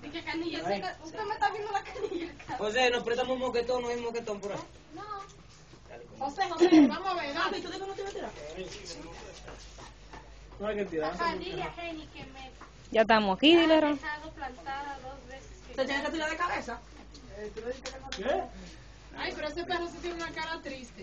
Y que canilla, usted me está viendo la canilla. José, nos prestamos un moquetón, no hay moquetón por ahí. No. José, vamos a ver, dame. ¿Tú no te vas a tirar? No hay que tirar. Canilla, Jenny, que me Ya estamos aquí, dile, ha Ron. dejado plantada 2 veces. ¿Se tiene que tirar de cabeza? ¿Qué? Ay, pero ese perro sí tiene una cara triste.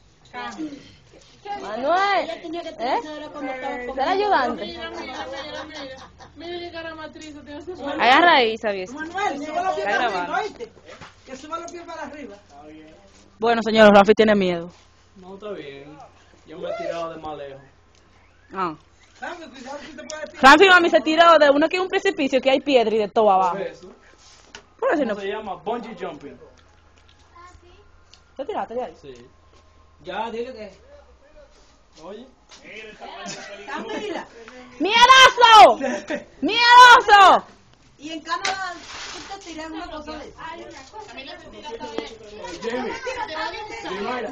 Manuel, ¿eh? ¿Ser ayudante? Mira qué cara más triste tiene ese perro. Agarra ahí, ¿sabes? Manuel, sube los pies Está para grabando. arriba, ¿oíste? Que suba los pies para arriba. Bueno, señor, Rafi tiene miedo. No, está bien. Yo me he tirado de más lejos. Ah. Dame, cuidado si te puedes tirar. Rafi, mami, se tiró de uno que es un precipicio que hay piedra y de todo abajo. ¿Eso? ¿Por qué no? ¿Cómo se llama? Bungee jumping. ¿Te tiraste de ahí? Sí. Ya, dile que... Oye. Camila, ¡Miedoso! ¡Miedoso! y en Canadá, tú te tiras una cosa de eso. Hay una cosa. Camila se tira también. Jamie. Mayra.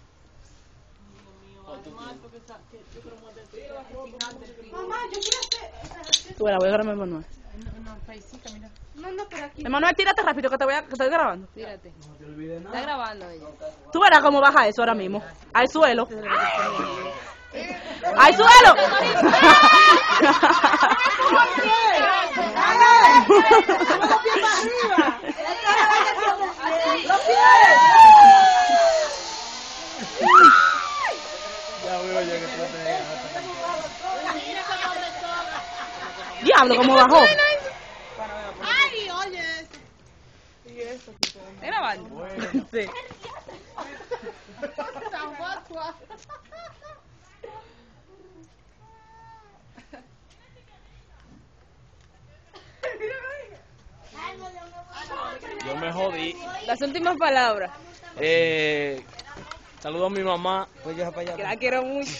Mamá, yo quiero hacer. Tú, voy a agarrarme, Manuel. No, pero aquí. Manuel, tírate rápido que te estoy grabando. Tírate. No te olvides nada. Está grabando ella. Tú verás cómo baja eso ahora mismo. Al suelo. ¡Al suelo! Sube los pies para arriba. Los pies. Ya veo yo que tú te... Diablo, cómo bajó. Ay, oye eso. ¿Está grabando? Bueno. Sí. Tan guapa. Yo me jodí. Las últimas palabras. Saludo a mi mamá. Pues ya para Que allá. la quiero mucho.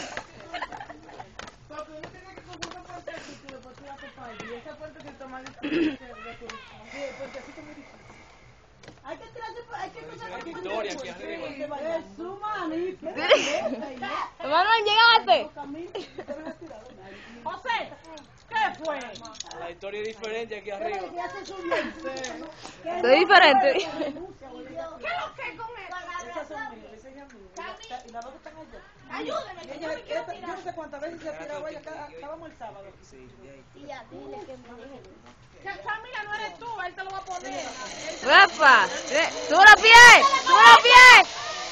Hay que tirarse, hay que cruzar. Victoria aquí arriba. Jesús, mami. Manuel, llegaste. José, ¿qué fue? La historia es diferente aquí arriba. Ya se subió. Soy diferente. ¿Qué es lo que con y las dos están allá. Ayúdame, que yo me quiero Yo tirar. no sé cuántas veces se ha tirado ella, acabamos el sábado. Tía, dile que me Camila, no eres tú, él te lo va a poner. ¡Rafa! ¡Sube los pies! ¡Sube los pies!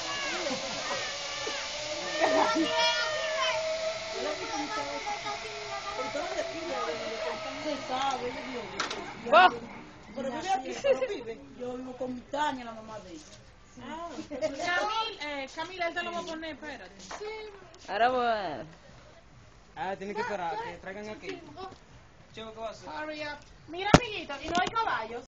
¡Oh! Pero vive aquí, pero vive. Yo vivo con Tania, la mamá de ella. Camila, él te lo va a poner, espérate. Sí. Ahora voy. Ah, tiene que esperar, que traigan aquí. Chico, ¿qué va a hacer? Hurry up. Mira, amiguito, y no hay caballos.